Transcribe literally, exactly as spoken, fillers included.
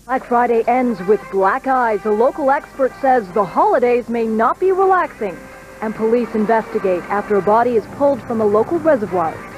Black Friday ends with black eyes. A local expert says the holidays may not be relaxing, and police investigate after a body is pulled from a local reservoir.